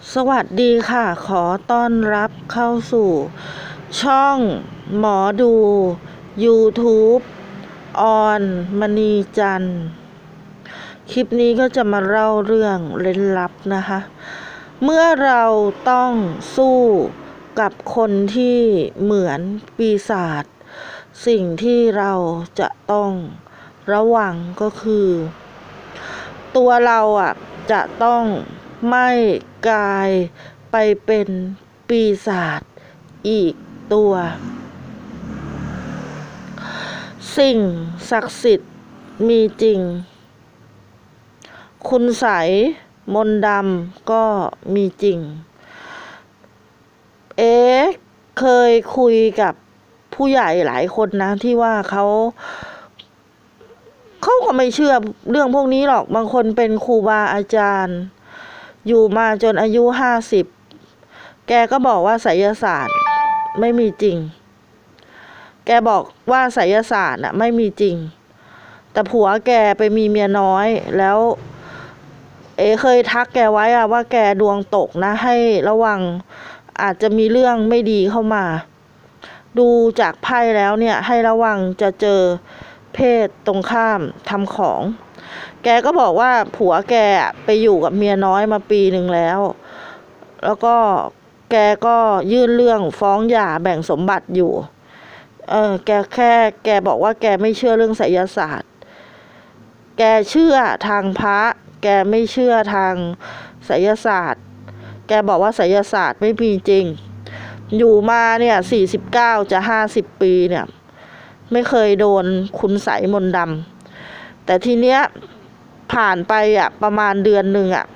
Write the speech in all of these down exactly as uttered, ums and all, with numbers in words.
สวัสดีค่ะขอต้อนรับเข้าสู่ช่องหมอดู YouTube ออนมณีจันทร์คลิปนี้ก็จะมาเล่าเรื่องเร้นลับนะคะเมื่อเราต้องสู้กับคนที่เหมือนปีศาจสิ่งที่เราจะต้องระวังก็คือตัวเราอ่ะจะต้องไม่กลายไปเป็นปีศาจอีกตัวสิ่งศักดิ์สิทธิ์มีจริงคุณไสยมนต์ดำก็มีจริงเอ๊ะเคยคุยกับผู้ใหญ่หลายคนนะที่ว่าเขาเขาก็ไม่เชื่อเรื่องพวกนี้หรอกบางคนเป็นครูบาอาจารย์อยู่มาจนอายุห้าสิบแกก็บอกว่าไสยศาสตร์ไม่มีจริงแกบอกว่าไสยศาสตร์น่ะไม่มีจริงแต่ผัวแกไปมีเมียน้อยแล้วเอเคยทักแกไว้อะว่าแกดวงตกนะให้ระวังอาจจะมีเรื่องไม่ดีเข้ามาดูจากไพ่แล้วเนี่ยให้ระวังจะเจอเพศตรงข้ามทำของแกก็บอกว่าผัวแกไปอยู่กับเมียน้อยมาปีหนึ่งแล้วแล้วก็แกก็ยื่นเรื่องฟ้องหย่าแบ่งสมบัติอยู่เออแกแค่แกบอกว่าแกไม่เชื่อเรื่องไสยศาสตร์แกเชื่อทางพระแกไม่เชื่อทางไสยศาสตร์แกบอกว่าไสยศาสตร์ไม่มีจริงอยู่มาเนี่ยสี่สิบเก้าจะห้าสิบปีเนี่ยไม่เคยโดนคุณไสยมนต์ดำแต่ทีเนี้ยผ่านไปอ่ะประมาณเดือนหนึ่งอ่ะ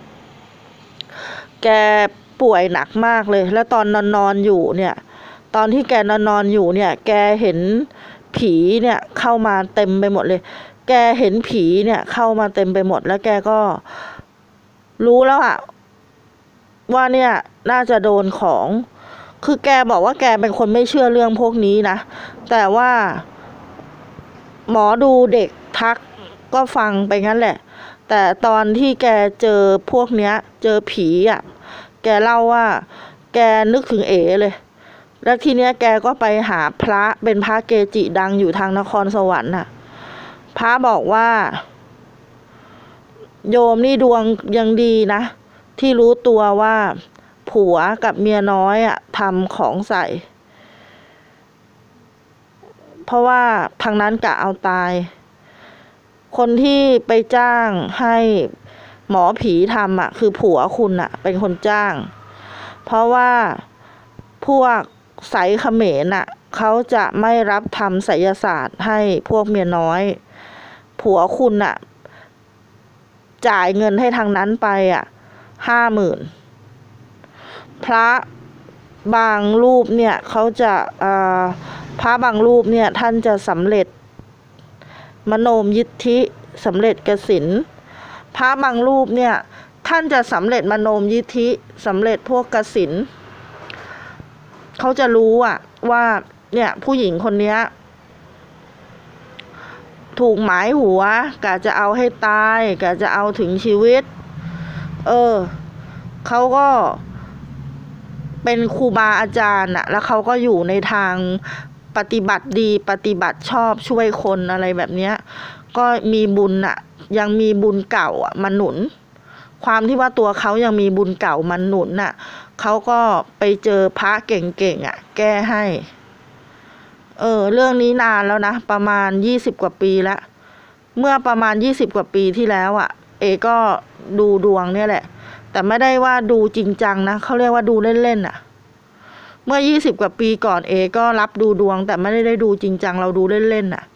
แกป่วยหนักมากเลยแล้วตอนนอนนอนอยู่เนี่ยตอนที่แกนอนนอนอยู่เนี่ยแกเห็นผีเนี่ยเข้ามาเต็มไปหมดเลยแกเห็นผีเนี่ยเข้ามาเต็มไปหมดแล้วแกก็รู้แล้วอ่ะว่าเนี่ยน่าจะโดนของคือแกบอกว่าแกเป็นคนไม่เชื่อเรื่องพวกนี้นะแต่ว่าหมอดูเด็กทักก็ฟังไปงั้นแหละแต่ตอนที่แกเจอพวกเนี้ยเจอผีอ่ะแกเล่าว่าแกนึกถึงเอ๋เลยแล้วทีเนี้ยแกก็ไปหาพระเป็นพระเกจิดังอยู่ทางนครสวรรค์น่ะพระบอกว่าโยมนี่ดวงยังดีนะที่รู้ตัวว่าผัวกับเมียน้อยอ่ะทำของใส่เพราะว่าทางนั้นกะเอาตายคนที่ไปจ้างให้หมอผีทำอ่ะคือผัวคุณอ่ะเป็นคนจ้างเพราะว่าพวกไสยเขมรน่ะเขาจะไม่รับทำไสยศาสตร์ให้พวกเมียน้อยผัวคุณน่ะจ่ายเงินให้ทางนั้นไปอ่ะห้าหมื่นพระบางรูปเนี่ยเขาจะพระบางรูปเนี่ยท่านจะสำเร็จมโนมยิทธิสำเร็จกสิณพระบางรูปเนี่ยท่านจะสำเร็จมโนมยิทธิสำเร็จพวกกสิณเขาจะรู้อ่ะว่าเนี่ยผู้หญิงคนเนี้ยถูกหมายหัวกะจะเอาให้ตายกะจะเอาถึงชีวิตเออเขาก็เป็นครูบาอาจารย์น่ะแล้วเขาก็อยู่ในทางปฏิบัติดีปฏิบัติชอบช่วยคนอะไรแบบเนี้ยก็มีบุญน่ะยังมีบุญเก่าอ่ะมาหนุนความที่ว่าตัวเขายังมีบุญเก่ามาหนุนน่ะเขาก็ไปเจอพระเก่งๆอ่ะแก้ให้เออเรื่องนี้นานแล้วนะประมาณยี่สิบกว่าปีแล้วเมื่อประมาณยี่สิบกว่าปีที่แล้วอ่ะเอก็ดูดวงเนี่ยแหละแต่ไม่ได้ว่าดูจริงจังนะเขาเรียกว่าดูเล่นๆอ่ะเมื่อยี่สิบกว่าปีก่อนเอก็รับดูดวงแต่ไม่ได้ดูจริงจังเราดูเล่นๆอ่ะ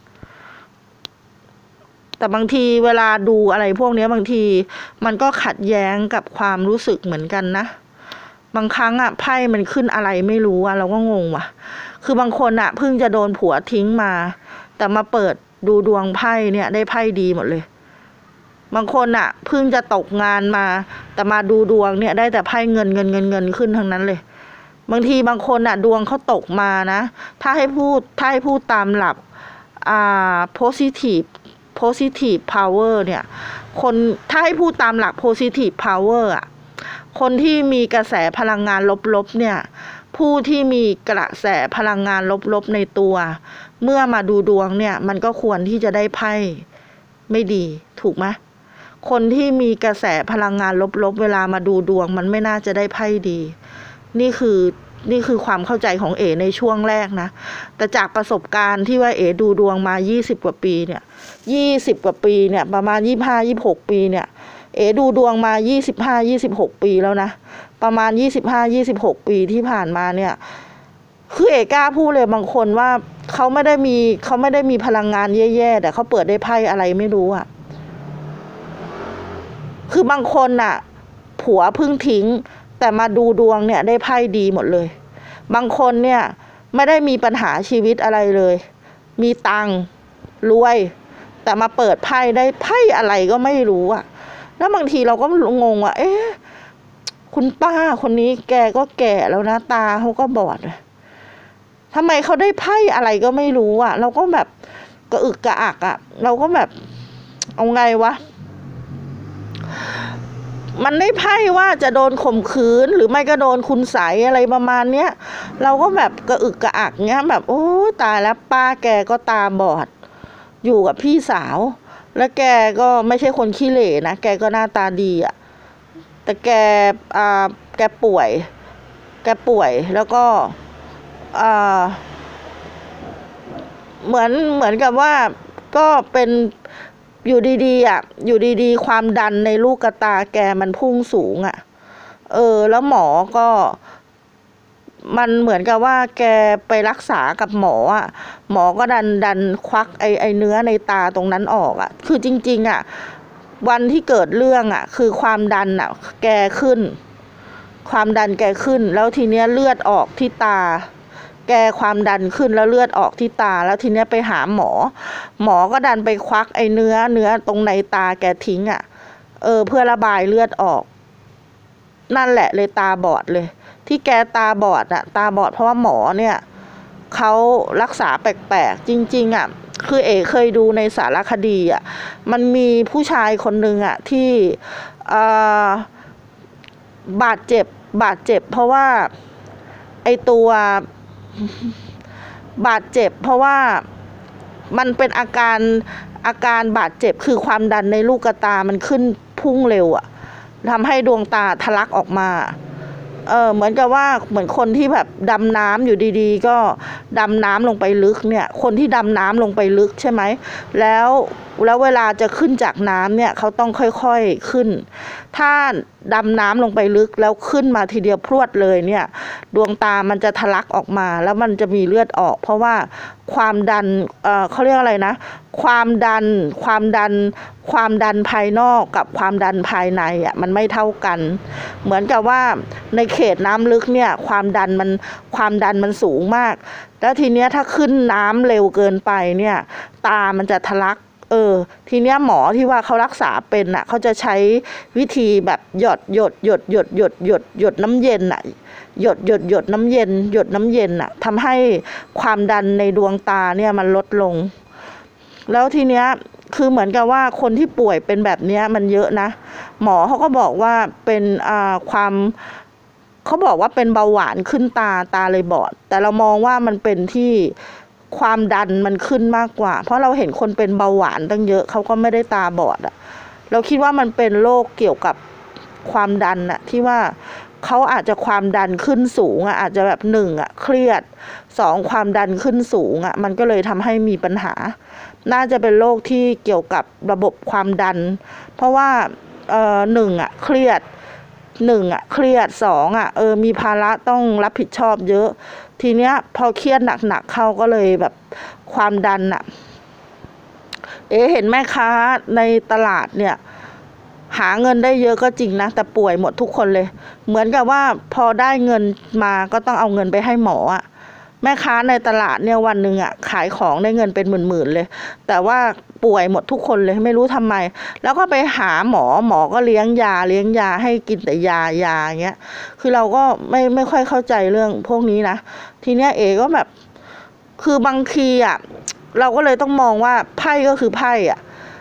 แต่บางทีเวลาดูอะไรพวกนี้บางทีมันก็ขัดแย้งกับความรู้สึกเหมือนกันนะบางครั้งอ่ะไพ่มันขึ้นอะไรไม่รู้อ่ะเราก็งงว่ะคือบางคนอ่ะเพิ่งจะโดนผัวทิ้งมาแต่มาเปิดดูดวงไพ่เนี่ยได้ไพ่ดีหมดเลยบางคนอ่ะเพิ่งจะตกงานมาแต่มาดูดวงเนี่ยได้แต่ไพ่เงินเงินเงินเงินขึ้นทั้งนั้นเลยบางทีบางคนอ่ะดวงเขาตกมานะถ้าให้พูดถ้าให้พูดตามหลักอ่า positive positive power เนี่ยคนถ้าให้พูดตามหลัก positive power อ่ะคนที่มีกระแสพลังงานลบๆเนี่ยผู้ที่มีกระแสพลังงานลบๆในตัวเมื่อมาดูดวงเนี่ยมันก็ควรที่จะได้ไพ่ไม่ดีถูกไหมคนที่มีกระแสพลังงานลบๆเวลามาดูดวงมันไม่น่าจะได้ไพ่ดีนี่คือนี่คือความเข้าใจของเอ๋ในช่วงแรกนะแต่จากประสบการณ์ที่ว่าเอ๋ดูดวงมายี่สิบกว่าปีเนี่ยยี่สิบกว่าปีเนี่ยประมาณยี่สิบห้า ยี่สิบหกปีเนี่ยเอ๋ดูดวงมายี่สิบห้า ยี่สิบหกปีแล้วนะประมาณยี่สิบห้า ยี่สิบหกปีที่ผ่านมาเนี่ยคือเอ๋กล้าพูดเลยบางคนว่าเขาไม่ได้มีเขาไม่ได้มีพลังงานแย่ๆแต่เขาเปิดได้ไพ่อะไรไม่รู้อ่ะคือบางคนน่ะผัวเพิ่งทิ้งแต่มาดูดวงเนี่ยได้ไพ่ดีหมดเลยบางคนเนี่ยไม่ได้มีปัญหาชีวิตอะไรเลยมีตังค์รวยแต่มาเปิดไพ่ได้ไพ่อะไรก็ไม่รู้อ่ะแล้วบางทีเราก็งงว่าเอ๊ะคุณป้าคนนี้แกก็แก่แล้วนะตาเขาก็บอดทำไมเขาได้ไพ่อะไรก็ไม่รู้อ่ะเราก็แบบกระอึกกระอักอ่ะเราก็แบบเอาไงวะมันได้ไพ่ว่าจะโดนข่มขืนหรือไม่ก็โดนคุณใสอะไรประมาณเนี้ยเราก็แบบกระอึกกระอักเงี้ยแบบโอ้ตายแล้วป้าแกก็ตาบอดอยู่กับพี่สาวแล้วแกก็ไม่ใช่คนขี้เหร่นะแกก็หน้าตาดีอ่ะแต่แกอ่าแกป่วยแกป่วยแล้วก็อ่าเหมือนเหมือนกับว่าก็เป็นอยู่ดีๆอ่ะอยู่ดีๆความดันในลูกกระตาแกมันพุ่งสูงอ่ะเออแล้วหมอก็มันเหมือนกับว่าแกไปรักษากับหมออ่ะหมอก็ดันดันควักไอไอเนื้อในตาตรงนั้นออกอ่ะคือจริงๆอ่ะวันที่เกิดเรื่องอ่ะคือความดันอ่ะแกขึ้นความดันแกขึ้นแล้วทีเนี้ยเลือดออกที่ตาแกความดันขึ้นแล้วเลือดออกที่ตาแล้วทีเนี้ยไปหาหมอหมอก็ดันไปควักไอเนื้อเนื้อตรงในตาแกทิ้งอ่ะเออเพื่อระบายเลือดออกนั่นแหละเลยตาบอดเลยที่แกตาบอดอ่ะตาบอดเพราะว่าหมอเนี่ยเขารักษาแปลกๆจริงๆอ่ะคือเอ๋เคยดูในสารคดีอ่ะมันมีผู้ชายคนหนึ่งอ่ะที่อ่าบาดเจ็บบาดเจ็บเพราะว่าไอตัวบาดเจ็บเพราะว่ามันเป็นอาการอาการบาดเจ็บคือความดันในลูกกระตามันขึ้นพุ่งเร็วอะทำให้ดวงตาทะลักออกมาเออเหมือนกับว่าเหมือนคนที่แบบดำน้ำอยู่ดีๆก็ดำน้ำลงไปลึกเนี่ยคนที่ดำน้ำลงไปลึกใช่ไหมแล้วแล้วเวลาจะขึ้นจากน้ำเนี่ยเขาต้องค่อยๆขึ้นถ้าดำน้ำลงไปลึกแล้วขึ้นมาทีเดียวพรวดเลยเนี่ยดวงตามันจะทะลักออกมาแล้วมันจะมีเลือดออกเพราะว่าความดันเอ่อเขาเรียกอะไรนะความดันความดันความดันภายนอกกับความดันภายในอ่ะมันไม่เท่ากันเหมือนกับว่าในเขตน้ำลึกเนี่ยความดันมันความดันมันสูงมากแล้วทีเนี้ยถ้าขึ้นน้ำเร็วเกินไปเนี่ยตามันจะทะลักเออทีเนี้ยหมอที่ว่าเขารักษาเป็นอ่ะเขาจะใช้วิธีแบบหยดหยดหยดหยดหยดหยดหยดน้ำเย็นอ่ะหยดหยดหยดน้ำเย็นหยดน้ำเย็นอ่ะทำให้ความดันในดวงตาเนี่ยมันลดลงแล้วทีเนี้ยคือเหมือนกับว่าคนที่ป่วยเป็นแบบเนี้ยมันเยอะนะหมอเขาก็บอกว่าเป็นอ่าความเขาบอกว่าเป็นเบาหวานขึ้นตาตาเลยบอดแต่เรามองว่ามันเป็นที่ความดันมันขึ้นมากกว่าเพราะเราเห็นคนเป็นเบาหวานตั้งเยอะเขาก็ไม่ได้ตาบอดอ่ะเราคิดว่ามันเป็นโรคเกี่ยวกับความดันอ่ะที่ว่าเขาอาจจะความดันขึ้นสูงอ่ะอาจจะแบบหนึ่งอ่ะเครียดสองความดันขึ้นสูงอ่ะมันก็เลยทำให้มีปัญหาน่าจะเป็นโรคที่เกี่ยวกับระบบความดันเพราะว่าเอ่อหนึ่งอ่ะเครียดหนึ่งอ่ะเครียดสองอ่ะเออมีภาระต้องรับผิดชอบเยอะทีเนี้ยพอเครียดหนักๆเข้าก็เลยแบบความดันอ่ะเอ๊ะเห็นแม่ค้าในตลาดเนี่ยหาเงินได้เยอะก็จริงนะแต่ป่วยหมดทุกคนเลยเหมือนกับว่าพอได้เงินมาก็ต้องเอาเงินไปให้หมออ่ะแม่ค้าในตลาดเนี่ยวันหนึ่งอ่ะขายของได้เงินเป็นหมื่นๆเลยแต่ว่าป่วยหมดทุกคนเลยไม่รู้ทำไมแล้วก็ไปหาหมอหมอก็เลี้ยงยาเลี้ยงยาให้กินแต่ยายาอย่างเงี้ยคือเราก็ไม่ไม่ค่อยเข้าใจเรื่องพวกนี้นะทีเนี้ยเอก็แบบคือบางทีอ่ะเราก็เลยต้องมองว่าไพ่ก็คือไพ่อ่ะ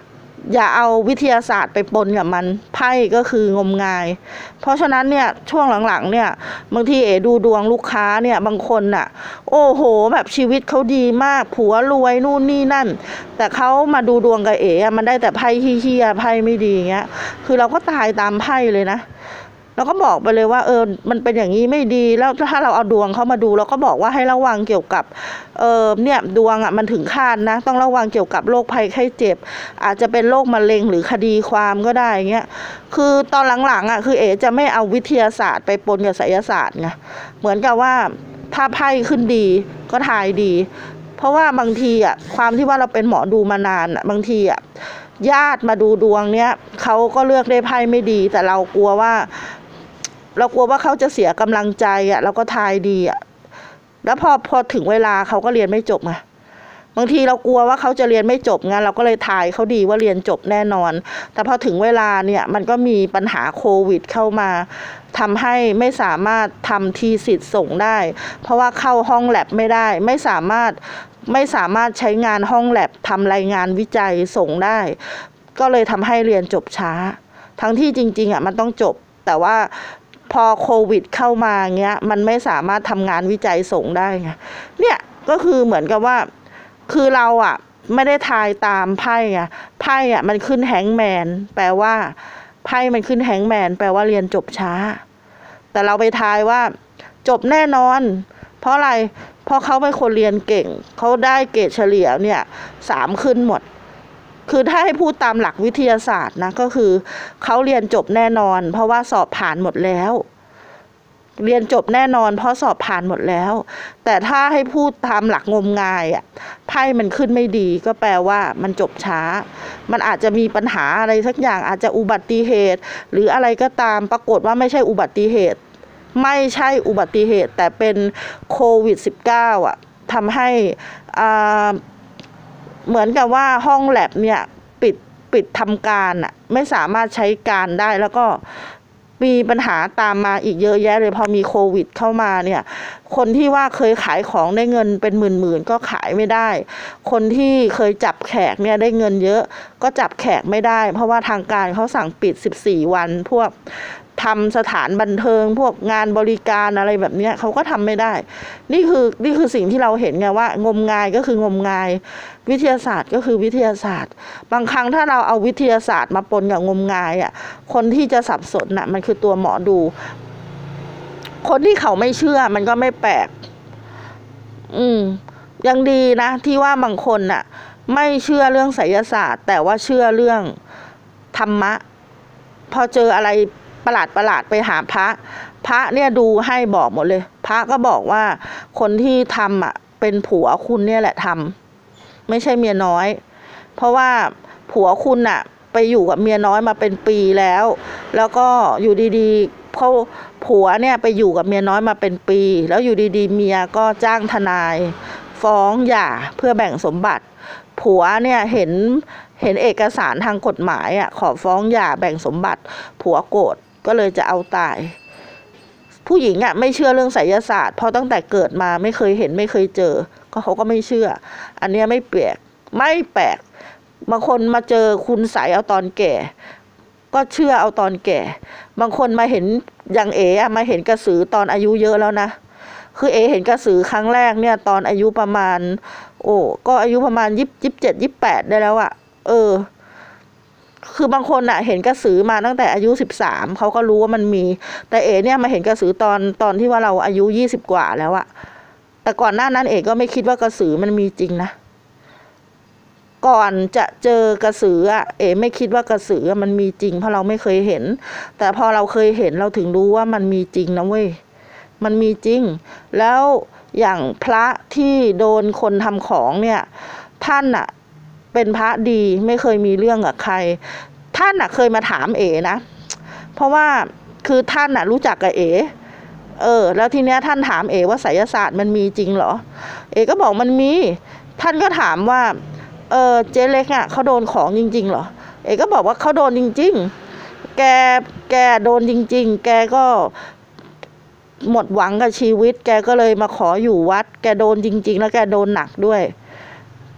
อย่าเอาวิทยาศาสตร์ไปปนกับมันไพ่ก็คืองมงายเพราะฉะนั้นเนี่ยช่วงหลังๆเนี่ยบางทีเอ๋ดูดวงลูกค้าเนี่ยบางคนน่ะโอ้โหแบบชีวิตเขาดีมากผัวรวยนู่นนี่นั่นแต่เขามาดูดวงกับเอ๋มันได้แต่ไพ่เหี้ยๆไพ่ไม่ดีเงี้ยคือเราก็ตายตามไพ่เลยนะเราก็บอกไปเลยว่าเออมันเป็นอย่างนี้ไม่ดีแล้วถ้าเราเอาดวงเขามาดูเราก็บอกว่าให้ระวังเกี่ยวกับเออเนี่ยดวงอ่ะมันถึงคาดนะต้องระวังเกี่ยวกับโรคภัยไข้เจ็บอาจจะเป็นโรคมะเร็งหรือคดีความก็ได้เงี้ยคือตอนหลังๆอ่ะคือเอ๋จะไม่เอาวิทยาศาสตร์ไปปนกับไสยศาสตร์ไงเหมือนกับว่าถ้าไพ่ขึ้นดีก็ทายดีเพราะว่าบางทีอ่ะความที่ว่าเราเป็นหมอดูมานานอ่ะบางทีอ่ะญาติมาดูดวงเนี้ยเขาก็เลือกได้ไพ่ไม่ดีแต่เรากลัวว่าเรากลัวว่าเขาจะเสียกำลังใจอ่ะเราก็ทายดีอ่ะแล้วพอพอถึงเวลาเขาก็เรียนไม่จบไงบางทีเรากลัวว่าเขาจะเรียนไม่จบไงเราก็เลยทายเขาดีว่าเรียนจบแน่นอนแต่พอถึงเวลาเนี่ยมันก็มีปัญหาโควิดเข้ามาทำให้ไม่สามารถทำทีสิทธิ์ส่งได้เพราะว่าเข้าห้องแลบไม่ได้ไม่สามารถไม่สามารถใช้งานห้องแลบทำรายงานวิจัยส่งได้ก็เลยทำให้เรียนจบช้าทั้งที่จริงๆอ่ะมันต้องจบแต่ว่าพอโควิดเข้ามาเงี้ยมันไม่สามารถทำงานวิจัยส่งได้ไงเนี่ยก็คือเหมือนกับว่าคือเราอ่ะไม่ได้ทายตามไพ่ไงไพ่อ่ะมันขึ้นแฮงแมนแปลว่าไพ่มันขึ้นแฮงแมนแปลว่าเรียนจบช้าแต่เราไปทายว่าจบแน่นอนเพราะอะไรเพราะเขาเป็นคนเรียนเก่งเขาได้เกรดเฉลี่ยเนี่ยสามขึ้นหมดคือถ้าให้พูดตามหลักวิทยาศาสตร์นะก็คือเขาเรียนจบแน่นอนเพราะว่าสอบผ่านหมดแล้วเรียนจบแน่นอนเพราะสอบผ่านหมดแล้วแต่ถ้าให้พูดตามหลักงมงายอ่ะไพ่มันขึ้นไม่ดีก็แปลว่ามันจบช้ามันอาจจะมีปัญหาอะไรสักอย่างอาจจะอุบัติเหตุหรืออะไรก็ตามปรากฏว่าไม่ใช่อุบัติเหตุไม่ใช่อุบัติเหตุแต่เป็นโควิด สิบเก้า อ่ะทำให้อ่าเหมือนกับว่าห้องแลบเนี่ยปิดปิดทำการอ่ะไม่สามารถใช้การได้แล้วก็มีปัญหาตามมาอีกเยอะแยะเลยพอมีโควิดเข้ามาเนี่ยคนที่ว่าเคยขายของได้เงินเป็นหมื่นๆก็ขายไม่ได้คนที่เคยจับแขกเนี่ยได้เงินเยอะก็จับแขกไม่ได้เพราะว่าทางการเขาสั่งปิดสิบสี่วันพวกทำสถานบันเทิงพวกงานบริการอะไรแบบนี้เขาก็ทำไม่ได้นี่คือนี่คือสิ่งที่เราเห็นไงว่างมงายก็คืองมงายวิทยาศาสตร์ก็คือวิทยาศาสตร์บางครั้งถ้าเราเอาวิทยาศาสตร์มาปนกับงมงายอ่ะคนที่จะสับสนน่ะมันคือตัวหมอดูคนที่เขาไม่เชื่อมันก็ไม่แปลกอืมยังดีนะที่ว่าบางคนน่ะไม่เชื่อเรื่องไสยศาสตร์แต่ว่าเชื่อเรื่องธรรมะพอเจออะไรประหลาดประหลาดไปหาพระพระเนี่ยดูให้บอกหมดเลยพระก็บอกว่าคนที่ทำอ่ะเป็นผัวคุณเนี่ยแหละทำไม่ใช่เมียน้อยเพราะว่าผัวคุณอ่ะไปอยู่กับเมียน้อยมาเป็นปีแล้วแล้วก็อยู่ดีๆเขาผัวเนี่ยไปอยู่กับเมียน้อยมาเป็นปีแล้วอยู่ดีๆเมียก็จ้างทนายฟ้องหย่าเพื่อแบ่งสมบัติผัวเนี่ยเห็นเห็นเอกสารทางกฎหมายอ่ะขอฟ้องหย่าแบ่งสมบัติผัวโกรธก็เลยจะเอาตายผู้หญิงอ่ะไม่เชื่อเรื่องไสยศาสตร์เพราะตั้งแต่เกิดมาไม่เคยเห็นไม่เคยเจอก็เขาก็ไม่เชื่ออันนี้ไม่แปลกไม่แปลกบางคนมาเจอคุณไสยเอาตอนแก่ก็เชื่อเอาตอนแก่บางคนมาเห็นอย่างเอ๋อะมาเห็นกระสือตอนอายุเยอะแล้วนะคือเอ๋เห็นกระสือครั้งแรกเนี่ยตอนอายุประมาณโอ้ก็อายุประมาณยี่สิบเจ็ดยี่สิบแปดได้แล้วอะเออคือบางคนอะเห็นกระสือมาตั้งแต่อายุสิบสามเขาก็รู้ว่ามันมีแต่เอ๋เนี่ยมาเห็นกระสือตอนตอนที่ว่าเราอายุยี่สิบกว่าแล้วอะแต่ก่อนหน้านั้นเอ๋ก็ไม่คิดว่ากระสือมันมีจริงนะก่อนจะเจอกระสืออะเอ๋ไม่คิดว่ากระสือมันมีจริงเพราะเราไม่เคยเห็นแต่พอเราเคยเห็นเราถึงรู้ว่ามันมีจริงนะเว้ยมันมีจริงแล้วอย่างพระที่โดนคนทำของเนี่ยท่านอะเป็นพระดีไม่เคยมีเรื่องกับใครท่านอะเคยมาถามเอ๋นะเพราะว่าคือท่านอะรู้จักกับเอ๋เออแล้วทีเนี้ยท่านถามเอ๋ว่าไสยศาสตร์มันมีจริงเหรอเอ๋ก็บอกมันมีท่านก็ถามว่าเออเจ๊เล็กอะเขาโดนของจริงๆเหรอเอ๋ก็บอกว่าเขาโดนจริงๆแกแกโดนจริงๆแกก็หมดหวังกับชีวิตแกก็เลยมาขออยู่วัดแกโดนจริงๆแล้วแกโดนหนักด้วย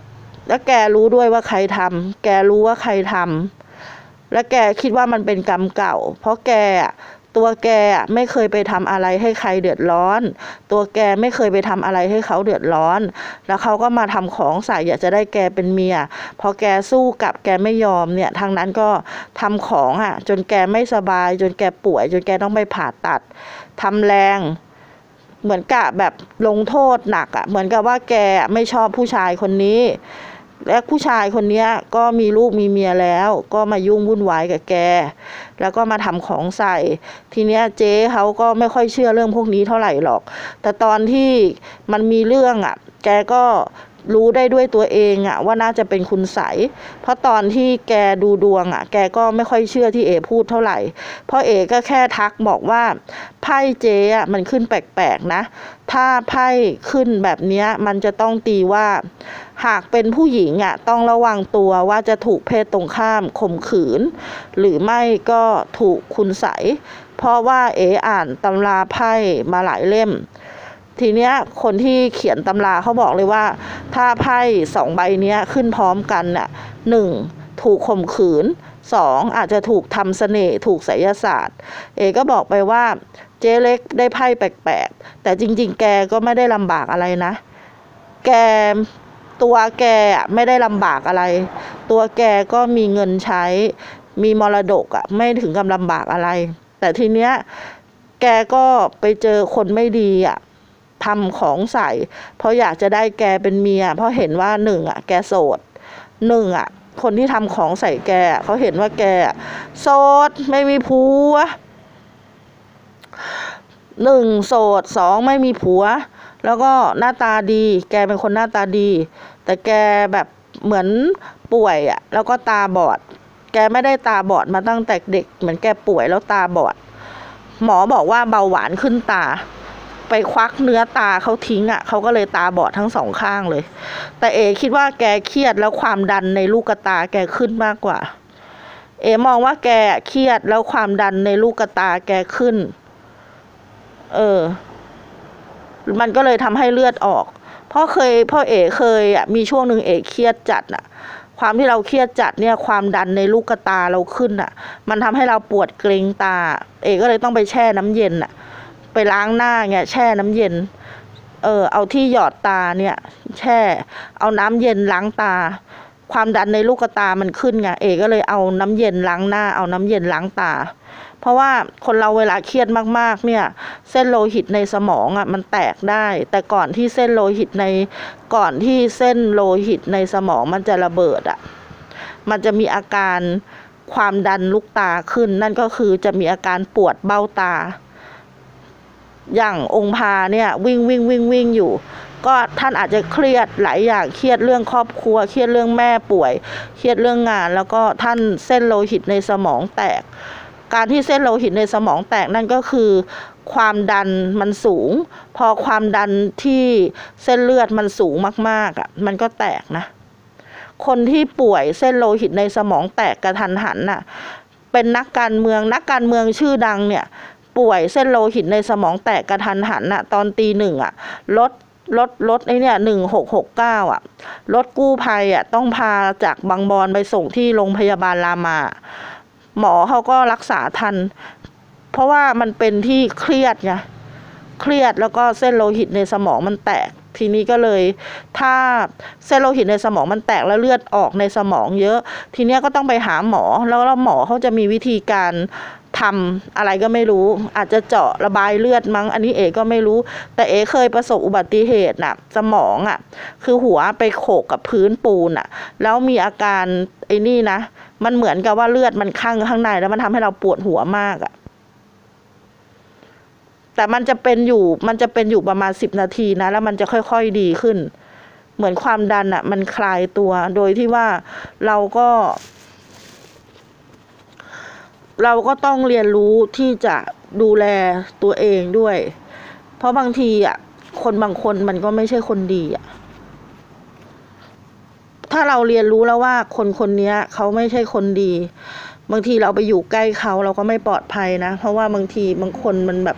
แล้วแกรู้ด้วยว่าใครทำแกรู้ว่าใครทำและแกคิดว่ามันเป็นกรรมเก่าเพราะแกตัวแกไม่เคยไปทำอะไรให้ใครเดือดร้อนตัวแกไม่เคยไปทำอะไรให้เขาเดือดร้อนแล้วเขาก็มาทำของใส่อยากจะได้แกเป็นเมียพอแกสู้กับแกไม่ยอมเนี่ยทางนั้นก็ทำของอ่ะจนแกไม่สบายจนแกป่วยจนแกต้องไปผ่าตัดทำแรงเหมือนกับแบบลงโทษหนักอ่ะเหมือนกับว่าแกไม่ชอบผู้ชายคนนี้และผู้ชายคนนี้ก็มีลูกมีเมียแล้วก็มายุ่งวุ่นวายกับแกแล้วก็มาทำของใส่ทีเนี้ยเจ๊เขาก็ไม่ค่อยเชื่อเรื่องพวกนี้เท่าไหร่หรอกแต่ตอนที่มันมีเรื่องอ่ะแกก็รู้ได้ด้วยตัวเองอ่ะว่าน่าจะเป็นคุณไสยเพราะตอนที่แกดูดวงอ่ะแกก็ไม่ค่อยเชื่อที่เอพูดเท่าไหร่เพราะเอก็แค่ทักบอกว่าไพ่เจ๊อ่ะมันขึ้นแปลกๆนะถ้าไพ่ขึ้นแบบเนี้ยมันจะต้องตีว่าหากเป็นผู้หญิงอ่ะต้องระวังตัวว่าจะถูกเพศตรงข้ามข่มขืนหรือไม่ก็ถูกคุณไสยเพราะว่าเออ่านตำราไพ่มาหลายเล่มทีเนี้ยคนที่เขียนตำราเขาบอกเลยว่าถ้าไพ่สองใบเนี้ยขึ้นพร้อมกันน่ะหนึ่งถูกข่มขืนสองอาจจะถูกทำเสน่ห์ถูกไสยศาสตร์เอก็บอกไปว่าเจ๊เล็กได้ไพ่แปลกๆแต่จริงๆแกก็ไม่ได้ลำบากอะไรนะแกตัวแกไม่ได้ลำบากอะไรตัวแกก็มีเงินใช้มีมรดกอ่ะไม่ถึงกับลำบากอะไรแต่ทีเนี้ยแกก็ไปเจอคนไม่ดีอ่ะทำของใส่เพราะอยากจะได้แกเป็นเมียเพราะเห็นว่าหนึ่งอ่ะแกโสดหนึ่งอ่ะคนที่ทำของใส่แกเขาเห็นว่าแกโสดไม่มีผัวหนึ่งโสดสองไม่มีผัวแล้วก็หน้าตาดีแกเป็นคนหน้าตาดีแต่แกแบบเหมือนป่วยอ่ะแล้วก็ตาบอดแกไม่ได้ตาบอดมาตั้งแต่เด็กเหมือนแกป่วยแล้วตาบอดหมอบอกว่าเบาหวานขึ้นตาไปควักเนื้อตาเขาทิ้งอ่ะเขาก็เลยตาบอดทั้งสองข้างเลยแต่เอคิดว่าแกเครียดแล้วความดันในลูกตาแกขึ้นมากกว่าเอมองว่าแกเครียดแล้วความดันในลูกตาแกขึ้นเออมันก็เลยทำให้เลือดออกเพราะเคยพ่อเอเคยอ่ะมีช่วงหนึ่งเอเครียดจัดอ่ะความที่เราเครียดจัดเนี่ยความดันในลูกตาเราขึ้นอ่ะมันทำให้เราปวดเกร็งตาเอก็เลยต้องไปแช่น้ำเย็นอ่ะไปล้างหน้าเงี้ยแช่น้ำเย็นเออเอาที่หยอดตาเนี่ยแช่เอาน้ำเย็นล้างตาความดันในลูกตามันขึ้นไงเอก็เลยเอาน้ำเย็นล้างหน้าเอาน้ำเย็นล้างตาเพราะว่าคนเราเวลาเครียดมากๆเนี่ยเส้นโลหิตในสมองอ่ะมันแตกได้แต่ก่อนที่เส้นโลหิตในก่อนที่เส้นโลหิตในสมองมันจะระเบิดอ่ะมันจะมีอาการความดันลูกตาขึ้นนั่นก็คือจะมีอาการปวดเบ้าตาอย่างองค์พาเนี่ยวิ่งวิ่งวิ่งวิ่งอยู่ก็ท่านอาจจะเครียดหลายอย่างเครียดเรื่องครอบครัวเครียดเรื่องแม่ป่วยเครียดเรื่องงานแล้วก็ท่านเส้นโลหิตในสมองแตกการที่เส้นโลหิตในสมองแตกนั่นก็คือความดันมันสูงพอความดันที่เส้นเลือดมันสูงมากๆอ่ะมันก็แตกนะคนที่ป่วยเส้นโลหิตในสมองแตกกระทันหันน่ะเป็นนักการเมืองนักการเมืองชื่อดังเนี่ยป่วยเส้นโลหิตในสมองแตกกระทันหันน่ะตอนตีหนึ่งอ่ะรถรถรถไอ้เนี่ยหนึ่งหกหกเก้าอ่ะรถกู้ภัยอ่ะต้องพาจากบางบอนไปส่งที่โรงพยาบาลรามาหมอเขาก็รักษาทันเพราะว่ามันเป็นที่เครียดไงเครียดแล้วก็เส้นโลหิตในสมองมันแตกทีนี้ก็เลยถ้าเส้นโลหิตในสมองมันแตกแล้วเลือดออกในสมองเยอะทีเนี้ยก็ต้องไปหาหมอแล้วแล้วหมอเขาจะมีวิธีการทำอะไรก็ไม่รู้อาจจะเจาะระบายเลือดมั้งอันนี้เอก็ไม่รู้แต่เอเคยประสบอุบัติเหตุน่ะสมองอ่ะคือหัวไปโขกกับพื้นปูนอ่ะแล้วมีอาการไอ้นี่นะมันเหมือนกับว่าเลือดมันคั่งข้างในแล้วมันทำให้เราปวดหัวมากอ่ะแต่มันจะเป็นอยู่มันจะเป็นอยู่ประมาณสิบนาทีนะแล้วมันจะค่อยๆดีขึ้นเหมือนความดันอ่ะมันคลายตัวโดยที่ว่าเราก็เราก็ต้องเรียนรู้ที่จะดูแลตัวเองด้วยเพราะบางทีอ่ะคนบางคนมันก็ไม่ใช่คนดีอ่ะถ้าเราเรียนรู้แล้วว่าคนคนนี้เขาไม่ใช่คนดีบางทีเราไปอยู่ใกล้เขาเราก็ไม่ปลอดภัยนะเพราะว่าบางทีบางคนมันแบบ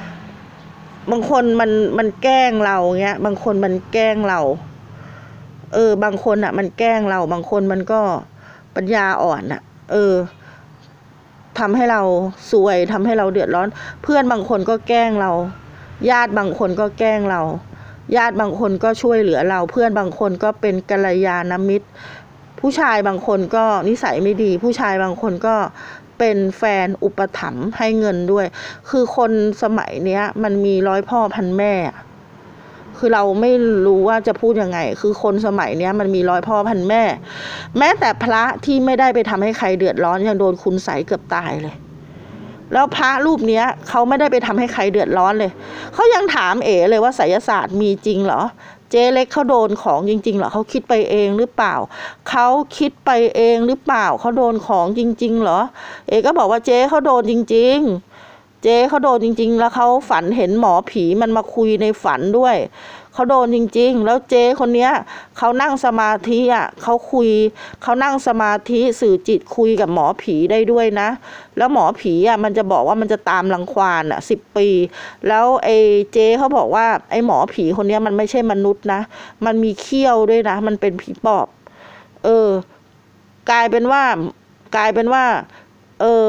บางคนมันมันแกล้งเราเงี้ยบางคนมันแกล้งเราเออบางคนอ่ะมันแกล้งเราบางคนมันก็ปัญญาอ่อนอ่ะ เออทำให้เราซวยทำให้เราเดือดร้อนเพื่อนบางคนก็แกล้งเราญาติบางคนก็แกล้งเราญาติบางคนก็ช่วยเหลือเราเพื่อนบางคนก็เป็นกัลยาณมิตรผู้ชายบางคนก็นิสัยไม่ดีผู้ชายบางคนก็เป็นแฟนอุปถัมภ์ให้เงินด้วยคือคนสมัยเนี้ยมันมีร้อยพ่อพันแม่คือเราไม่รู้ว่าจะพูดยังไงคือคนสมัยเนี้ยมันมีร้อยพ่อพันแม่แม้แต่พระที่ไม่ได้ไปทำให้ใครเดือดร้อนยังโดนคุณไสเกือบตายเลยแล้วพระรูปเนี้ยเขาไม่ได้ไปทำให้ใครเดือดร้อนเลยเขายังถามเอ๋เลยว่าไสยศาสตร์มีจริงเหรอเจ๊เล็กเขาโดนของจริงๆเหรอเขาคิดไปเองหรือเปล่าเขาคิดไปเองหรือเปล่าเขาโดนของจริงๆเหรอเอ๋ก็บอกว่าเจ๊เขาโดนจริงๆเจ๊เขาโดนจริงๆแล้วเขาฝันเห็นหมอผีมันมาคุยในฝันด้วยเขาโดนจริงๆแล้วเจ๊คนเนี้ยเขานั่งสมาธิอ่ะเขาคุยเขานั่งสมาธิสื่อจิตคุยกับหมอผีได้ด้วยนะแล้วหมอผีอ่ะมันจะบอกว่ามันจะตามรังควานอ่ะสิบปีแล้วไอ้เจ๊เขาบอกว่าไอ้หมอผีคนเนี้ยมันไม่ใช่มนุษย์นะมันมีเขี้ยวด้วยนะมันเป็นผีปอบเออกลายเป็นว่ากลายเป็นว่าเออ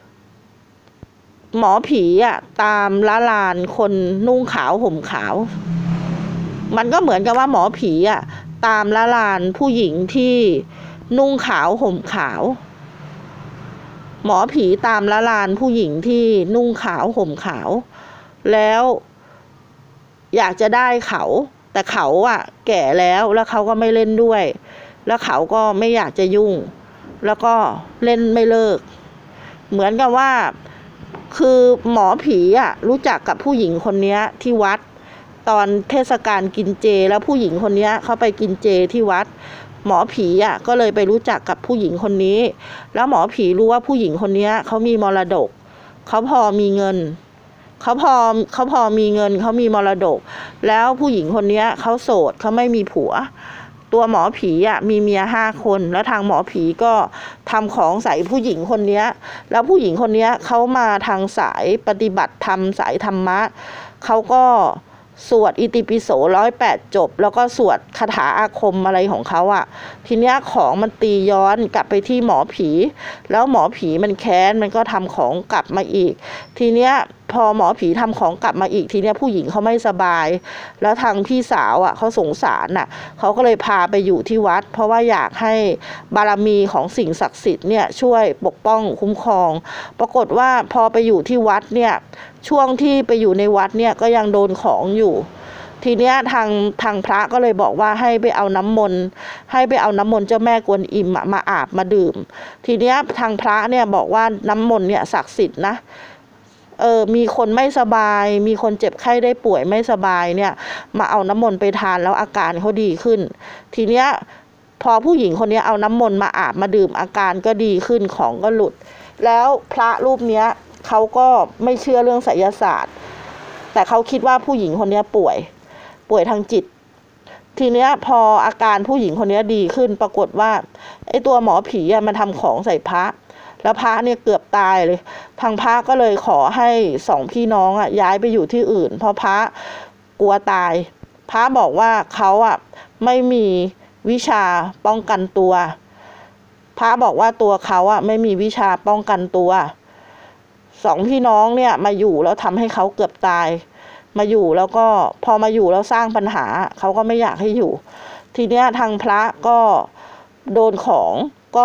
หมอผีอ่ะตามละลานคนนุ่งขาวห่มขาวมันก็เหมือนกับว่าหมอผีอ่ะตามละลานผู้หญิงที่นุ่งขาวห่มขาวหมอผีตามละลานผู้หญิงที่นุ่งขาวห่มขาวแล้วอยากจะได้เขาแต่เขาอ่ะแก่แล้วแล้วเขาก็ไม่เล่นด้วยแล้วเขาก็ไม่อยากจะยุ่งแล้วก็เล่นไม่เลิกเหมือนกับว่าคือหมอผีอ่ะรู้จักกับผู้หญิงคนนี้ที่วัดตอนเทศกาลกินเจแล้วผู้หญิงคนนี้เขาไปกินเจที่วัดหมอผีอ่ะก็เลยไปรู้จักกับผู้หญิงคนนี้แล้วหมอผีรู้ว่าผู้หญิงคนนี้เขามีมรดกเขาพอมีเงินเขาพอเขาพอมีเงินเขามีมรดกแล้วผู้หญิงคนนี้เขาโสดเขาไม่มีผัวตัวหมอผีอ่ะมีเมียห้าคนแล้วทางหมอผีก็ทำของใส่ผู้หญิงคนนี้แล้วผู้หญิงคนนี้เขามาทางสายปฏิบัติธรรมสายธรรมะเขาก็สวดอิติปิโสร้อยแปดจบแล้วก็สวดคาถาอาคมอะไรของเขาอ่ะทีเนี้ยของมันตีย้อนกลับไปที่หมอผีแล้วหมอผีมันแค้นมันก็ทำของกลับมาอีกทีเนี้ยพอหมอผีทำของกลับมาอีกทีเนี้ยผู้หญิงเขาไม่สบายแล้วทางพี่สาวอ่ะเขาสงสารอ่ะเขาก็เลยพาไปอยู่ที่วัดเพราะว่าอยากให้บารมีของสิ่งศักดิ์สิทธิ์เนี่ยช่วยปกป้องคุ้มครองปรากฏว่าพอไปอยู่ที่วัดเนี่ยช่วงที่ไปอยู่ในวัดเนี่ยก็ยังโดนของอยู่ทีเนี้ยทางทางพระก็เลยบอกว่าให้ไปเอาน้ำมนต์ให้ไปเอาน้ำมนต์เจ้าแม่กวนอิมมาอาบมาดื่มทีเนี้ยทางพระเนี่ยบอกว่าน้ำมนต์เนี่ยศักดิ์สิทธิ์นะเออมีคนไม่สบายมีคนเจ็บไข้ได้ป่วยไม่สบายเนี่ยมาเอาน้ำมนต์ไปทานแล้วอาการเขาดีขึ้นทีเนี้ยพอผู้หญิงคนนี้เอาน้ำมนต์มาอาบมาดื่มอาการก็ดีขึ้นของก็หลุดแล้วพระรูปเนี้ยเขาก็ไม่เชื่อเรื่องไสยศาสตร์แต่เขาคิดว่าผู้หญิงคนนี้ป่วยป่วยทางจิตทีเนี้ยพออาการผู้หญิงคนนี้ดีขึ้นปรากฏว่าไอ้ตัวหมอผีอะมันทำของใส่พระแล้วพระเนี่ยเกือบตายเลยทางพระก็เลยขอให้สองพี่น้องอ่ะย้ายไปอยู่ที่อื่นเพราะพระกลัวตายพระบอกว่าเขาอ่ะไม่มีวิชาป้องกันตัวพระบอกว่าตัวเขาอ่ะไม่มีวิชาป้องกันตัวสองพี่น้องเนี่ยมาอยู่แล้วทำให้เขาเกือบตายมาอยู่แล้วก็พอมาอยู่แล้วสร้างปัญหาเขาก็ไม่อยากให้อยู่ทีเนี้ยทางพระก็โดนของก็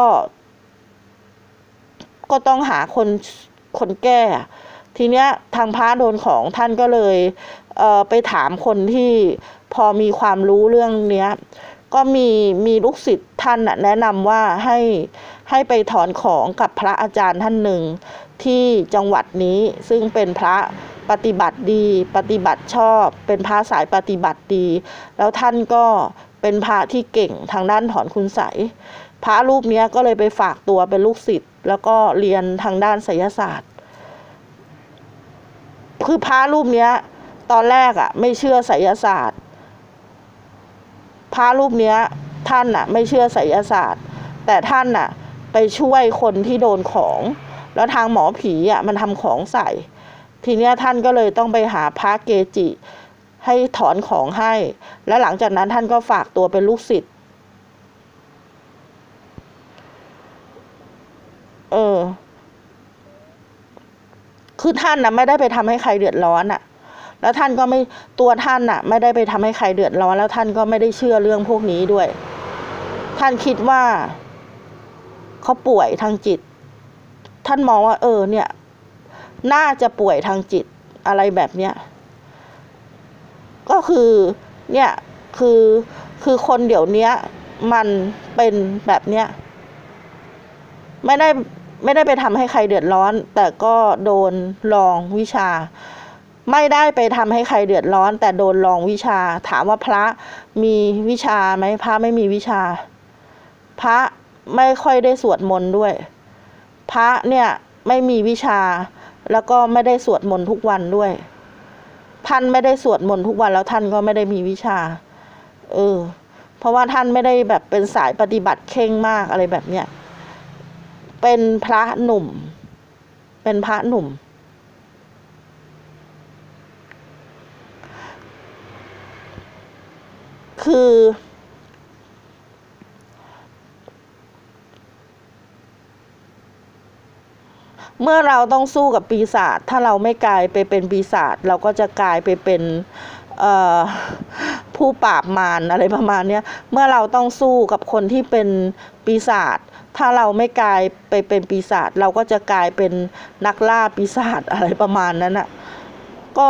ก็ต้องหาคนคนแก้ทีเนี้ยทางพระโดนของท่านก็เลยเอ่อไปถามคนที่พอมีความรู้เรื่องเนี้ยก็มีมีลูกศิษย์ท่านแนะนำว่าให้ให้ไปถอนของกับพระอาจารย์ท่านหนึ่งที่จังหวัดนี้ซึ่งเป็นพระปฏิบัติดีปฏิบัติชอบเป็นพระสายปฏิบัติดีแล้วท่านก็เป็นพระที่เก่งทางด้านถอนคุณไสยพระรูปนี้ก็เลยไปฝากตัวเป็นลูกศิษย์แล้วก็เรียนทางด้านไสยศาสตร์คือพระรูปนี้ตอนแรกอ่ะไม่เชื่อไสยศาสตร์พระรูปนี้ท่านอ่ะไม่เชื่อไสยศาสตร์แต่ท่านอ่ะไปช่วยคนที่โดนของแล้วทางหมอผีอ่ะมันทำของใส่ทีเนี้ยท่านก็เลยต้องไปหาพระเกจิให้ถอนของให้และหลังจากนั้นท่านก็ฝากตัวเป็นลูกศิษย์เออคือท่านนะไม่ได้ไปทำให้ใครเดือดร้อนอ่ะแล้วท่านก็ไม่ตัวท่านน่ะไม่ได้ไปทำให้ใครเดือดร้อนแล้วท่านก็ไม่ได้เชื่อเรื่องพวกนี้ด้วยท่านคิดว่าเขาป่วยทางจิตท่านมองว่าเออเนี่ยน่าจะป่วยทางจิตอะไรแบบเนี้ยก็คือเนี่ยคือคือคนเดี๋ยวนี้มันเป็นแบบเนี้ยไม่ได้ไม่ได้ไปทำให้ใครเดือดร้อนแต่ก็โดนลองวิชาไม่ได้ไปทำให้ใครเดือดร้อนแต่โดนลองวิชาถามว่าพระมีวิชาไหมพระไม่มีวิชาพระไม่ค่อยได้สวดมนต์ด้วยพระเนี่ยไม่มีวิชาแล้วก็ไม่ได้สวดมนต์ทุกวันด้วยท่านไม่ได้สวดมนต์ทุกวันแล้วท่านก็ไม่ได้มีวิชาเออเพราะว่าท่านไม่ได้แบบเป็นสายปฏิบัติเข่งมากอะไรแบบเนี้ยเป็นพระหนุ่มเป็นพระหนุ่มคือเมื่อเราต้องสู้กับปีศาจถ้าเราไม่กลายไปเป็นปีศาจเราก็จะกลายไปเป็นผู้ปราบมารอะไรประมาณนี้เมื่อเราต้องสู้กับคนที่เป็นปีศาจถ้าเราไม่กลายไปเป็นปีศาจเราก็จะกลายเป็นนักล่าปีศาจอะไรประมาณนั้นน่ะก็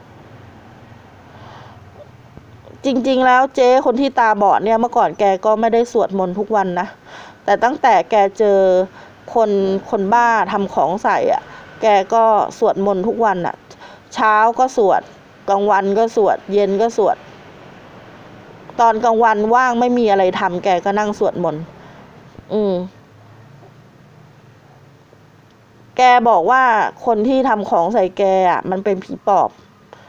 จริงๆแล้วเจ๊คนที่ตาบอดเนี่ยเมื่อก่อนแกก็ไม่ได้สวดมนต์ทุกวันนะแต่ตั้งแต่แกเจอคนคนบ้าทำของใส่อ่ะแกก็สวดมนต์ทุกวันอ่ะเช้าก็สวดกลางวันก็สวดเย็นก็สวดตอนกลางวันว่างไม่มีอะไรทำแกก็นั่งสวดมนต์อืมแกบอกว่าคนที่ทำของใส่แกอ่ะมันเป็นผีปอบ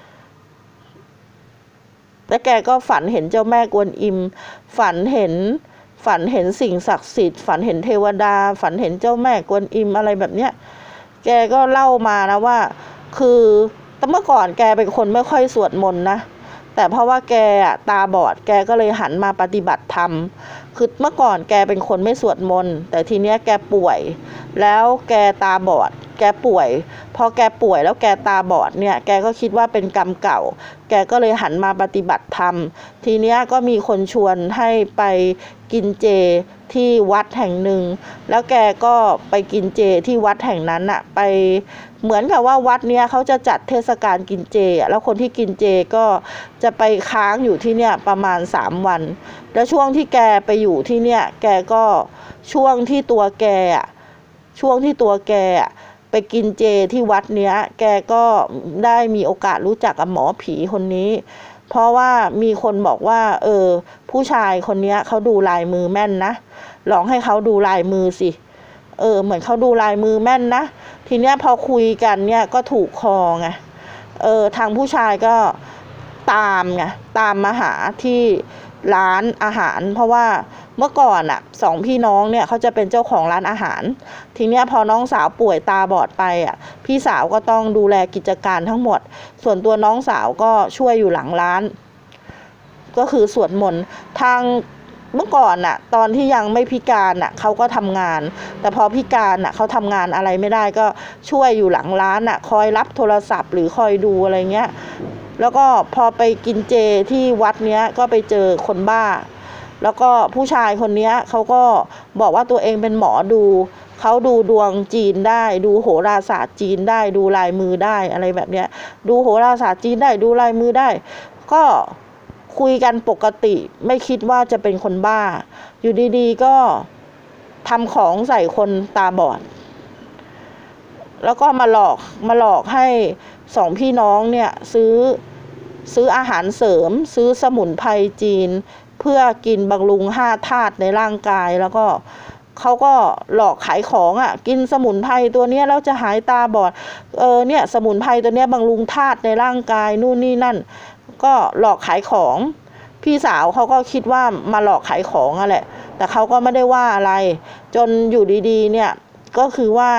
แล้วแกก็ฝันเห็นเจ้าแม่กวนอิมฝันเห็นฝันเห็นสิ่งศักดิ์สิทธิ์ฝันเห็นเทวดาฝันเห็นเจ้าแม่กวนอิมอะไรแบบเนี้ยแกก็เล่ามานะว่าคือแต่เมื่อก่อนแกเป็นคนไม่ค่อยสวดมนต์นะแต่เพราะว่าแกอะตาบอดแกก็เลยหันมาปฏิบัติธรรมคือเมื่อก่อนแกเป็นคนไม่สวดมนต์แต่ทีเนี้ยแกป่วยแล้วแกตาบอดแกป่วยพอแกป่วยแล้วแกตาบอดเนี่ยแกก็คิดว่าเป็นกรรมเก่าแกก็เลยหันมาปฏิบัติธรรมทีเนี้ยก็มีคนชวนให้ไปกินเจที่วัดแห่งหนึ่งแล้วแกก็ไปกินเจที่วัดแห่งนั้นอะไปเหมือนกับว่าวัดเนี้ยเขาจะจัดเทศกาลกินเจแล้วคนที่กินเจก็จะไปค้างอยู่ที่เนี่ยประมาณสามวันแล้วช่วงที่แกไปอยู่ที่เนี่ยแกก็ช่วงที่ตัวแกอะช่วงที่ตัวแกอะไปกินเจที่วัดเนี้ยแกก็ได้มีโอกาสรู้จักกับหมอผีคนนี้เพราะว่ามีคนบอกว่าเออผู้ชายคนนี้เขาดูลายมือแม่นนะลองให้เขาดูลายมือสิเออเหมือนเขาดูลายมือแม่นนะทีเนี้ยพอคุยกันเนี่ยก็ถูกคอไงเออทางผู้ชายก็ตามไงตามมาหาที่ร้านอาหารเพราะว่าเมื่อก่อนอ่ะสองพี่น้องเนี่ยเขาจะเป็นเจ้าของร้านอาหารทีเนี้ยพอน้องสาวป่วยตาบอดไปอ่ะพี่สาวก็ต้องดูแลกิจการทั้งหมดส่วนตัวน้องสาวก็ช่วยอยู่หลังร้านก็คือสวดมนต์ทางเมื่อก่อนน่ะตอนที่ยังไม่พิการน่ะเขาก็ทำงานแต่พอพิการน่ะเขาทำงานอะไรไม่ได้ก็ช่วยอยู่หลังร้านน่ะคอยรับโทรศัพท์หรือคอยดูอะไรเงี้ยแล้วก็พอไปกินเจที่วัดเนี้ยก็ไปเจอคนบ้าแล้วก็ผู้ชายคนนี้เขาก็บอกว่าตัวเองเป็นหมอดูเขาดูดวงจีนได้ดูโหราศาสตร์จีนได้ดูลายมือได้อะไรแบบเนี้ยดูโหราศาสตร์จีนได้ดูลายมือได้ก็คุยกันปกติไม่คิดว่าจะเป็นคนบ้าอยู่ดีๆก็ทำของใส่คนตาบอดแล้วก็มาหลอกมาหลอกให้สองพี่น้องเนี่ยซื้อซื้ออาหารเสริมซื้อสมุนไพรจีนเพื่อกินบำรุงห้าธาตุในร่างกายแล้วก็เขาก็หลอกขายของอ่ะกินสมุนไพรตัวนี้แล้วจะหายตาบอดเออเนี่ยสมุนไพรตัวนี้บำรุงธาตุในร่างกายนู่นนี่นั่นก็หลอกขายของพี่สาวเขาก็คิดว่ามาหลอกขายของอ่ะแหละแต่เขาก็ไม่ได้ว่าอะไรจนอยู่ดีๆเนี่ยก็คือว่า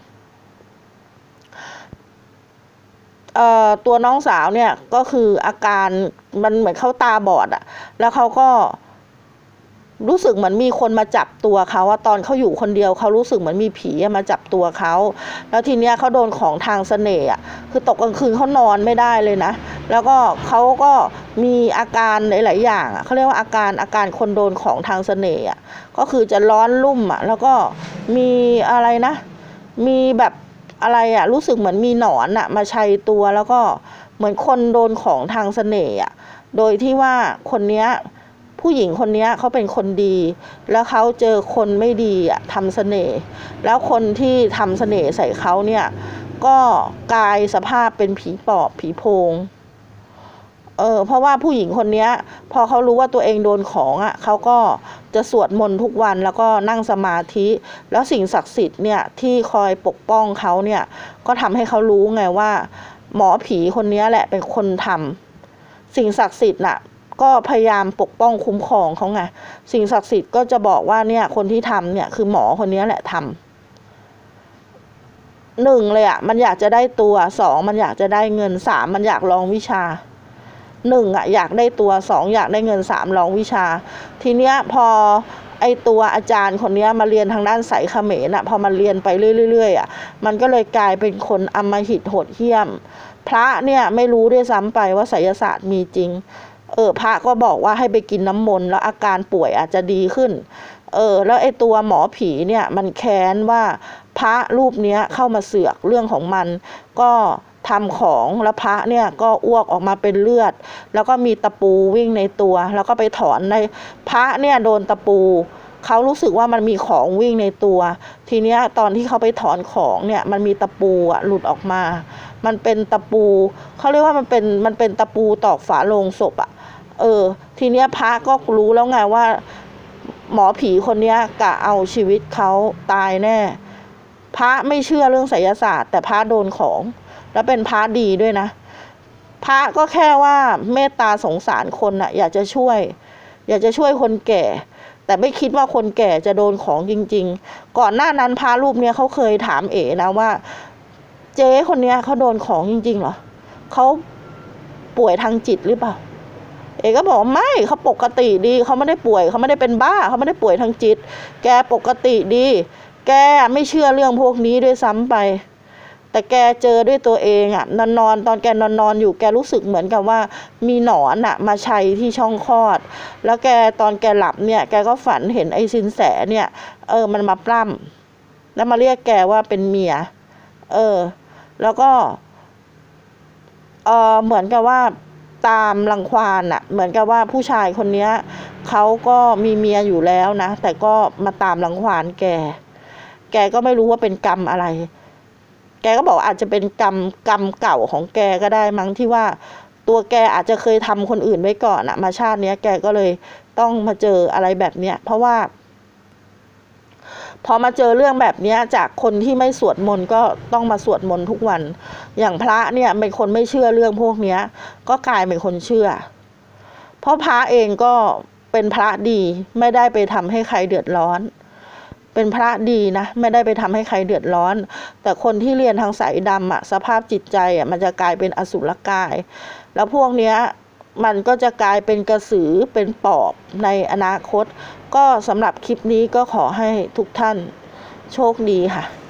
เอ่อตัวน้องสาวเนี่ยก็คืออาการมันเหมือนเขาตาบอดอ่ะแล้วเขาก็รู้สึกเหมือนมีคนมาจับตัวเขาว่าตอนเขาอยู่คนเดียวเขารู้สึกเหมือนมีผีมาจับตัวเขาแล้วทีเนี้ยเขาโดนของทางเสน่ห์คือตกกลางคืนเขานอนไม่ได้เลยนะแล้วก็เขาก็มีอาการหลายๆอย่างเขาเรียกว่าอาการอาการคนโดนของทางเสน่ห์ก็คือจะร้อนรุ่มอ่ะแล้วก็มีอะไรนะมีแบบอะไรอ่ะรู้สึกเหมือนมีหนอนอ่ะมาชัยตัวแล้วก็เหมือนคนโดนของทางเสน่ห์อ่ะโดยที่ว่าคนเนี้ยผู้หญิงคนนี้เขาเป็นคนดีแล้วเขาเจอคนไม่ดีอ่ะทำเสน่ห์แล้วคนที่ทำเสน่ห์ใส่เขาเนี่ยก็กลายสภาพเป็นผีปอบผีโพงเออเพราะว่าผู้หญิงคนนี้พอเขารู้ว่าตัวเองโดนของอ่ะเขาก็จะสวดมนต์ทุกวันแล้วก็นั่งสมาธิแล้วสิ่งศักดิ์สิทธิ์เนี่ยที่คอยปกป้องเขาเนี่ยก็ทำให้เขารู้ไงว่าหมอผีคนนี้แหละเป็นคนทำสิ่งศักดิ์สิทธิ์น่ะก็พยายามปกป้องคุ้มครองเขาไงสิ่งศักดิ์สิทธิ์ก็จะบอกว่าเนี่ยคนที่ทำเนี่ยคือหมอคนนี้แหละทำหนึ่งเลยอ่ะมันอยากจะได้ตัวสองมันอยากจะได้เงินสามมันอยากลองวิชาหนึ่งอ่ะอยากได้ตัวสองอยากได้เงินสามลองวิชาทีเนี้ยพอไอตัวอาจารย์คนนี้มาเรียนทางด้านไสเขมรน่ะพอมันเรียนไปเรื่อยๆอ่ะมันก็เลยกลายเป็นคนอำมหิตโหดเหี้ยมพระเนี่ยไม่รู้ด้วยซ้ำไปว่าไสยศาสตร์มีจริงเออพระก็บอกว่าให้ไปกินน้ำมนต์แล้วอาการป่วยอาจจะดีขึ้นเออแล้วไอ้ตัวหมอผีเนี่ยมันแค้นว่าพระรูปเนี้ยเข้ามาเสือกเรื่องของมันก็ทำของแล้วพระเนี่ยก็อ้วกออกมาเป็นเลือดแล้วก็มีตะปูวิ่งในตัวแล้วก็ไปถอนในพระเนี่ยโดนตะปูเขารู้สึกว่ามันมีของวิ่งในตัวทีเนี้ยตอนที่เขาไปถอนของเนี่ยมันมีตะปูอ่ะหลุดออกมามันเป็นตะปูเขาเรียกว่ามันเป็นมันเป็นตะปูตอกฝาโลงศพอ่ะเออทีเนี้ยพระก็รู้แล้วไงว่าหมอผีคนเนี้ยกะเอาชีวิตเขาตายแน่พระไม่เชื่อเรื่องไสยศาสตร์แต่พระโดนของแล้วเป็นพระดีด้วยนะพระก็แค่ว่าเมตตาสงสารคนน่ะอยากจะช่วยอยากจะช่วยคนแก่แต่ไม่คิดว่าคนแก่จะโดนของจริงๆก่อนหน้านั้นพระรูปเนี้ยเขาเคยถามเอ๋นะว่าเจ๊คนเนี้ยเขาโดนของจริงๆเหรอเขาป่วยทางจิตหรือเปล่าเอกก็บอกไม่เขาปกติดีเขาไม่ได้ป่วยเขาไม่ได้เป็นบ้าเขาไม่ได้ป่วยทางจิตแกปกติดีแกไม่เชื่อเรื่องพวกนี้ด้วยซ้ำไปแต่แกเจอด้วยตัวเองอ่ะนอนนอนตอนแกนอนนอนอยู่แกรู้สึกเหมือนกับว่ามีหนอนอ่ะมาชัยที่ช่องคลอดแล้วแกตอนแกหลับเนี่ยแกก็ฝันเห็นไอ้สินแสเนี่ยเออมันมาปล้ำแล้วมาเรียกแกว่าเป็นเมียเออแล้วก็เออเหมือนกับว่าตามรังควานอ่ะเหมือนกับว่าผู้ชายคนนี้เขาก็มีเมียอยู่แล้วนะแต่ก็มาตามรังควานแกแกก็ไม่รู้ว่าเป็นกรรมอะไรแกก็บอกอาจจะเป็นกรรมกรรมเก่าของแกก็ได้มั้งที่ว่าตัวแกอาจจะเคยทำคนอื่นไว้ก่อนอะมาชาตินี้แกก็เลยต้องมาเจออะไรแบบเนี้ยเพราะว่าพอมาเจอเรื่องแบบนี้จากคนที่ไม่สวดมนต์ก็ต้องมาสวดมนต์ทุกวันอย่างพระเนี่ยเป็นคนไม่เชื่อเรื่องพวกนี้ก็กลายเป็นคนเชื่อเพราะพระเองก็เป็นพระดีไม่ได้ไปทำให้ใครเดือดร้อนเป็นพระดีนะไม่ได้ไปทำให้ใครเดือดร้อนแต่คนที่เรียนทางสายดำอะสภาพจิตใจอะมันจะกลายเป็นอสุรกายแล้วพวกเนี้ยมันก็จะกลายเป็นกระสือเป็นปอบในอนาคตก็สำหรับคลิปนี้ก็ขอให้ทุกท่านโชคดีค่ะ